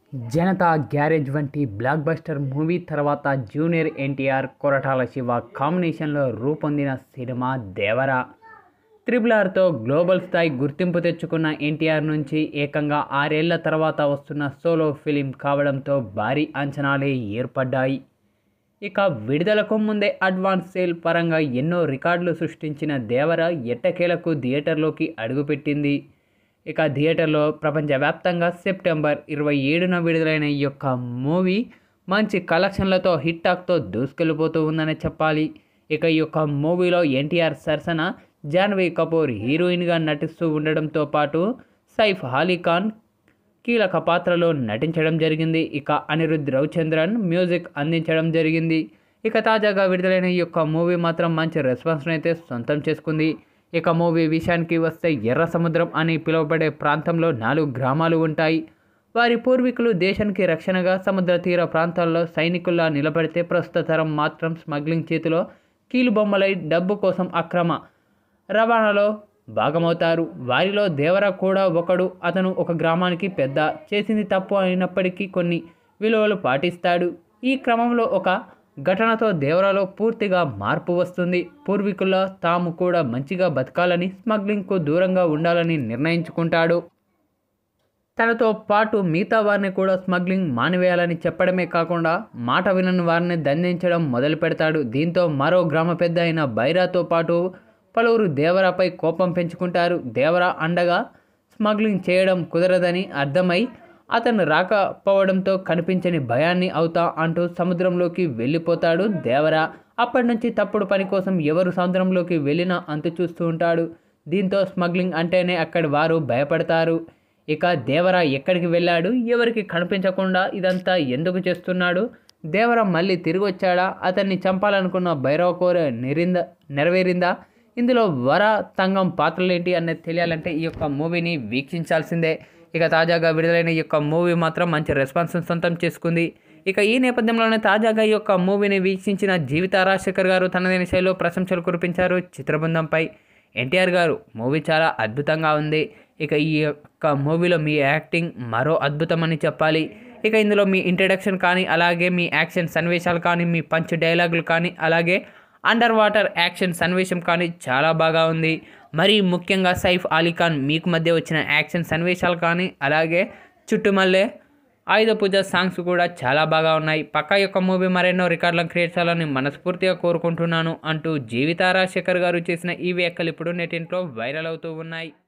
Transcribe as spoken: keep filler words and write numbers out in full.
Janata garage వంటి blockbuster movie తర్వాత junior NTR Koratala Siva కాంబినేషన్లో రూపొందిన సినిమా దేవరా. త్రిబుల్ ఆర్తో గ్లోబల్ స్థాయి గుర్తింపు తెచ్చుకున్న ఎన్టీఆర్ నుంచి ఏకంగా ఆరేళ్ల తర్వాత వస్తున్న సోలో ఫిలిం కావడంతో భారీ అంచనాలే ఏర్పడ్డాయి. ఇక విడుదలకు ముందే అడ్వాన్స్ సేల్ పరంగా ఎన్నో రికార్డులు సృష్టించిన దేవరా ఎట్టకేలకు థియేటర్లోకి అడుగుపెట్టింది. ఇక థియేటర్లో ప్రపంచవ్యాప్తంగా సెప్టెంబర్ ఇరవై ఏడున విడుదలైన ఈ యొక్క మూవీ మంచి కలెక్షన్లతో హిట్ టాక్తో దూసుకెళ్ళిపోతూ ఉందనే చెప్పాలి. ఇక ఈ యొక్క మూవీలో ఎన్టీఆర్ సరసన జాన్వీ కపూర్ హీరోయిన్గా నటిస్తూ ఉండడంతో పాటు సైఫ్ అలీ ఖాన్ కీలక పాత్రలో నటించడం జరిగింది. ఇక అనిరుద్ రవిచంద్రన్ మ్యూజిక్ అందించడం జరిగింది. ఇక తాజాగా విడుదలైన ఈ యొక్క మూవీ మాత్రం మంచి రెస్పాన్స్ని అయితే సొంతం చేసుకుంది. ఇక మూవీ విషయానికి వస్తే ఎర్ర సముద్రం అని పిలువబడే ప్రాంతంలో నాలుగు గ్రామాలు ఉంటాయి. వారి పూర్వీకులు దేశానికి రక్షణగా సముద్ర తీర ప్రాంతాల్లో సైనికుల్లా నిలబడితే ప్రస్తుత తరం మాత్రం స్మగ్లింగ్ చేతిలో కీలుబొమ్మలై డబ్బు కోసం అక్రమ రవాణాలో భాగమవుతారు. వారిలో దేవరా కూడా ఒకడు. అతను ఒక గ్రామానికి పెద్ద, చేసింది తప్పు అయినప్పటికీ కొన్ని విలువలు పాటిస్తాడు. ఈ క్రమంలో ఒక ఘటనతో దేవరాలో పూర్తిగా మార్పు వస్తుంది. పూర్వీకుల్లో తాము కూడా మంచిగా బతకాలని, స్మగ్లింగ్కు దూరంగా ఉండాలని నిర్ణయించుకుంటాడు. తనతో పాటు మిగతా వారిని కూడా స్మగ్లింగ్ మానివేయాలని చెప్పడమే కాకుండా మాట వినని వారిని దండించడం మొదలు పెడతాడు. దీంతో మరో గ్రామ పెద్ద అయిన బైరాతో పాటు పలువురు దేవరాపై కోపం పెంచుకుంటారు. దేవరా అండగా స్మగ్లింగ్ చేయడం కుదరదని అర్థమై అతను రాకపోవడంతో కనిపించని భయాన్ని అవుతా అంటూ సముద్రంలోకి వెళ్ళిపోతాడు దేవరా. అప్పటి నుంచి తప్పుడు పని కోసం ఎవరు సముద్రంలోకి వెళ్ళినా అంతు చూస్తూ ఉంటాడు. దీంతో స్మగ్లింగ్ అంటేనే అక్కడి వారు భయపడతారు. ఇక దేవరా ఎక్కడికి వెళ్ళాడు, ఎవరికి కనిపించకుండా ఇదంతా ఎందుకు చేస్తున్నాడు, దేవరా మళ్ళీ తిరిగి వచ్చాడా, అతన్ని చంపాలనుకున్న భైరవ కోర నిరింద నెరవేరిందా, ఇందులో వర తంగం పాత్రలేంటి అనేది తెలియాలంటే ఈ యొక్క మూవీని వీక్షించాల్సిందే. ఇక తాజాగా విడుదలైన ఈ యొక్క మూవీ మాత్రం మంచి రెస్పాన్స్ని సొంతం చేసుకుంది. ఇక ఈ నేపథ్యంలోనే తాజాగా ఈ యొక్క మూవీని వీక్షించిన జీవిత రాజశేఖర్ గారు తనదైన శైలిలో ప్రశంసలు కురిపించారు చిత్రబృందంపై. ఎన్టీఆర్ గారు మూవీ చాలా అద్భుతంగా ఉంది. ఇక ఈ యొక్క మూవీలో మీ యాక్టింగ్ మరో అద్భుతమని చెప్పాలి. ఇక ఇందులో మీ ఇంట్రడక్షన్ కానీ, అలాగే మీ యాక్షన్ సన్నివేశాలు కానీ, మీ పంచ్ డైలాగులు కానీ, అలాగే అండర్ వాటర్ యాక్షన్ సన్నివేశం కానీ చాలా బాగా ఉంది. మరి ముఖ్యంగా సైఫ్ అలీ ఖాన్ మీకు మధ్య వచ్చిన యాక్షన్ సన్నివేశాలు కానీ, అలాగే చుట్టుమల్లే ఆయుధ పూజ సాంగ్స్ కూడా చాలా బాగా ఉన్నాయి. పక్కా యొక్క మూవీ మరెన్నో రికార్డులను క్రియేట్ చేయాలని మనస్ఫూర్తిగా కోరుకుంటున్నాను అంటూ జీవిత రాజశేఖర్ గారు చేసిన ఈ వ్యాఖ్యలు ఇప్పుడు నెట్టింట్లో వైరల్ అవుతూ ఉన్నాయి.